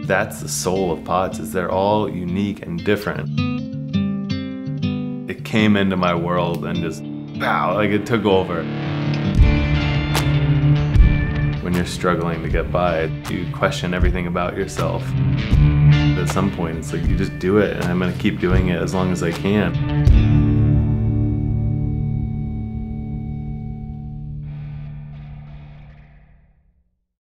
That's the soul of pots, is they're all unique and different. It came into my world and just, pow, like it took over. When you're struggling to get by, you question everything about yourself. At some point, it's like you just do it, and I'm gonna keep doing it as long as I can.